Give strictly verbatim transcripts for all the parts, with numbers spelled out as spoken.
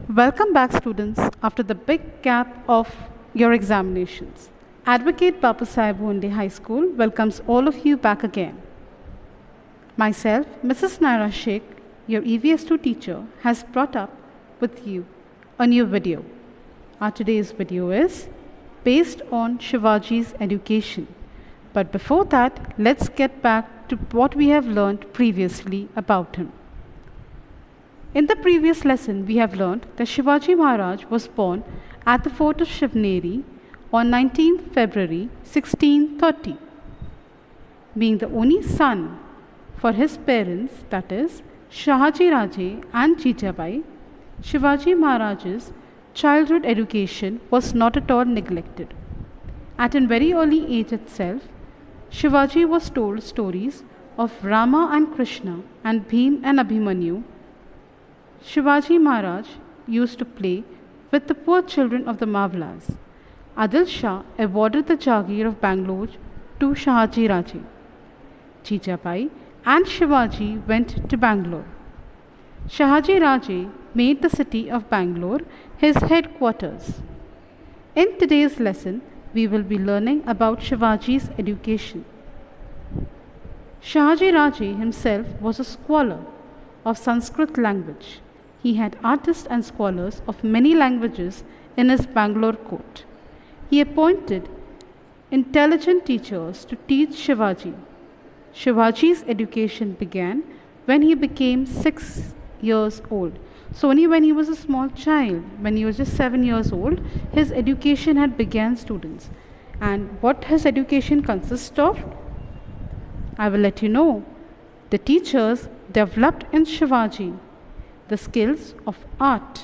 Welcome back, students, after the big gap of your examinations. Advocate Bapu Sahib Hunde High School welcomes all of you back again. Myself, Missus Naira Sheikh, your E V S two teacher, has brought up with you a new video. Our today's video is based on Shivaji's education. But before that, let's get back to what we have learned previously about him. In the previous lesson, we have learned that Shivaji Maharaj was born at the fort of Shivneri on nineteenth February sixteen thirty. Being the only son for his parents, that is, Shahaji Raje and Jijabai, Shivaji Maharaj's childhood education was not at all neglected. At a very early age itself, Shivaji was told stories of Rama and Krishna and Bhim and Abhimanyu. Shivaji Maharaj used to play with the poor children of the Mavlas. Adil Shah awarded the Jagir of Bangalore to Shahaji Raje. Jijabai and Shivaji went to Bangalore. Shahaji Raje made the city of Bangalore his headquarters. In today's lesson, we will be learning about Shivaji's education. Shahaji Raje himself was a scholar of Sanskrit language. He had artists and scholars of many languages in his Bangalore court. He appointed intelligent teachers to teach Shivaji. Shivaji's education began when he became six years old. So only when he was a small child, when he was just seven years old, his education had begun, students. And what his education consists of? I will let you know. The teachers developed in Shivaji the skills of art,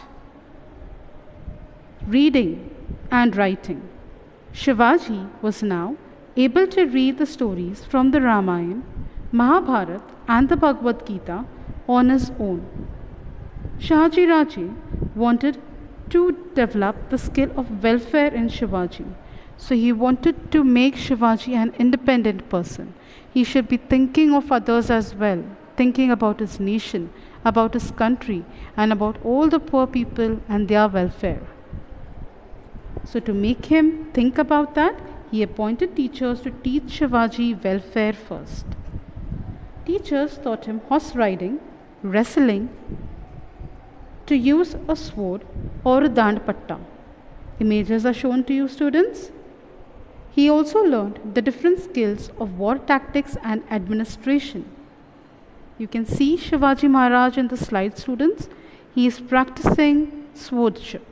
reading and writing. Shivaji was now able to read the stories from the Ramayana, Mahabharata and the Bhagavad Gita on his own. Shahaji Raje wanted to develop the skill of welfare in Shivaji. So he wanted to make Shivaji an independent person. He should be thinking of others as well, thinking about his nation, about his country, and about all the poor people and their welfare. So to make him think about that, he appointed teachers to teach Shivaji welfare first. Teachers taught him horse riding, wrestling, to use a sword or a dandpatta. Images are shown to you, students. He also learned the different skills of war tactics and administration. You can see Shivaji Maharaj in the slide, students. He is practicing swordship.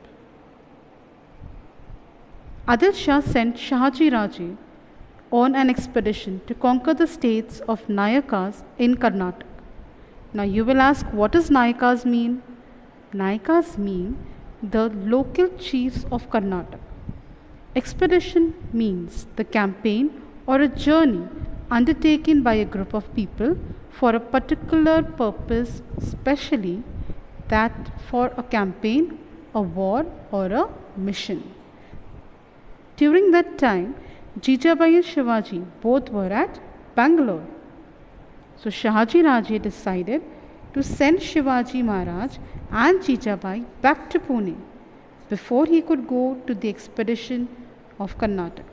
Adil Shah sent Shahaji Raje on an expedition to conquer the states of Nayakas in Karnataka. Now you will ask, what does Nayakas mean? Nayakas mean the local chiefs of Karnataka. Expedition means the campaign or a journey undertaken by a group of people for a particular purpose, especially that for a campaign, a war or a mission. During that time, Jijabai and Shivaji both were at Bangalore. So Shahaji Raje decided to send Shivaji Maharaj and Jijabai back to Pune before he could go to the expedition of Karnataka.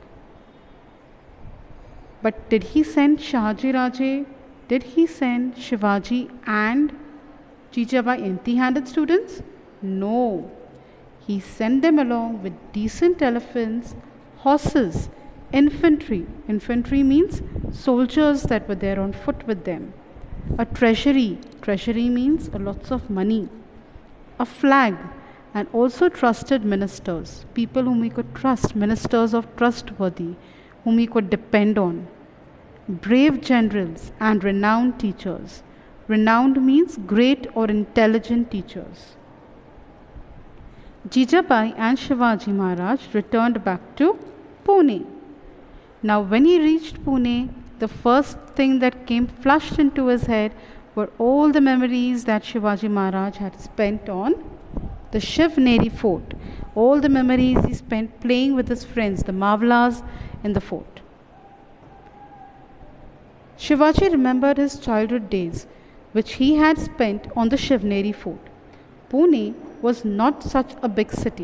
But did he send Shahaji Raje? Did he send Shivaji and Jijabai empty-handed, students? No. He sent them along with decent elephants, horses, infantry. Infantry means soldiers that were there on foot with them. A treasury. Treasury means lots of money. A flag. And also trusted ministers. People whom we could trust. Ministers of trustworthy, whom we could depend on. Brave generals and renowned teachers. Renowned means great or intelligent teachers. Jijabai and Shivaji Maharaj returned back to Pune. Now when he reached Pune, the first thing that came flushed into his head were all the memories that Shivaji Maharaj had spent on the Shivneri fort. All the memories he spent playing with his friends, the Mavlas, in the fort. Shivaji remembered his childhood days, which he had spent on the Shivneri fort. Pune was not such a big city.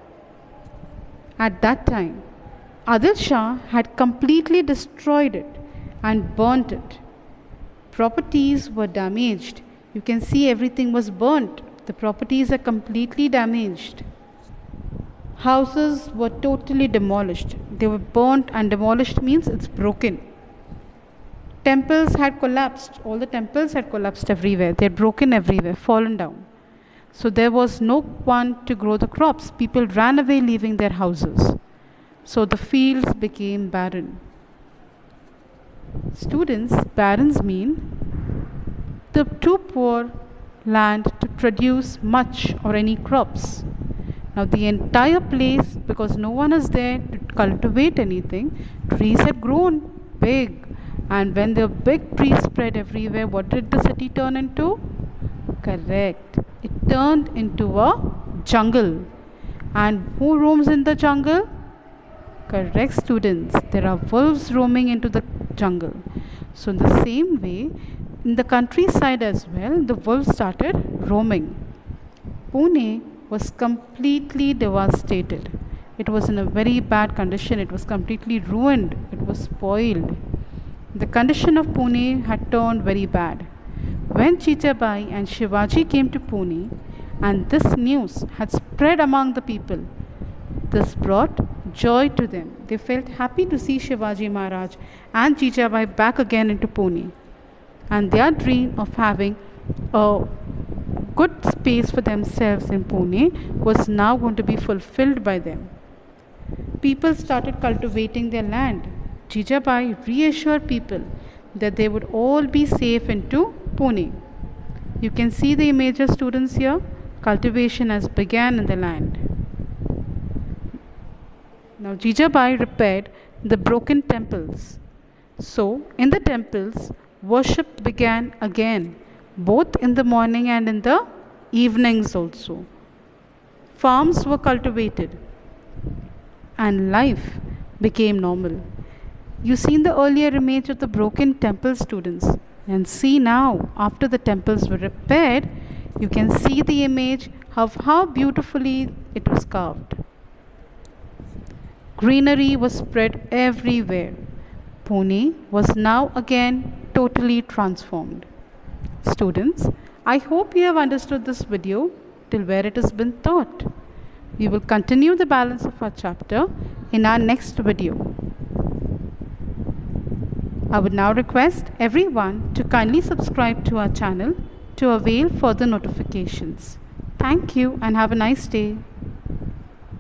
At that time, Adil Shah had completely destroyed it and burnt it. Properties were damaged. You can see everything was burnt. The properties are completely damaged. Houses were totally demolished. They were burnt, and demolished means it's broken. Temples had collapsed. All the temples had collapsed everywhere. They had broken everywhere, fallen down. So there was no one to grow the crops. People ran away leaving their houses. So the fields became barren. Students, barrens mean the too poor land to produce much or any crops. Now the entire place, because no one is there to cultivate anything, trees had grown big. And when the big trees spread everywhere, what did the city turn into? Correct. It turned into a jungle. And who roams in the jungle? Correct, students. There are wolves roaming into the jungle. So in the same way, in the countryside as well, the wolves started roaming. Pune was completely devastated. It was in a very bad condition. It was completely ruined. It was spoiled. The condition of Pune had turned very bad. When Jijabai and Shivaji came to Pune, and this news had spread among the people, this brought joy to them. They felt happy to see Shivaji Maharaj and Jijabai back again into Pune. And their dream of having a good space for themselves in Pune was now going to be fulfilled by them. People started cultivating their land. Jijabai reassured people that they would all be safe into Pune. You can see the images, students, here. Cultivation has begun in the land. Now Jijabai repaired the broken temples. So in the temples, worship began again, both in the morning and in the evenings also. Farms were cultivated and life became normal. You seen the earlier image of the broken temple, students, and see now after the temples were repaired, you can see the image of how beautifully it was carved. Greenery was spread everywhere. Pune was now again totally transformed. Students, I hope you have understood this video till where it has been taught. We will continue the balance of our chapter in our next video. I would now request everyone to kindly subscribe to our channel to avail further notifications. Thank you and have a nice day.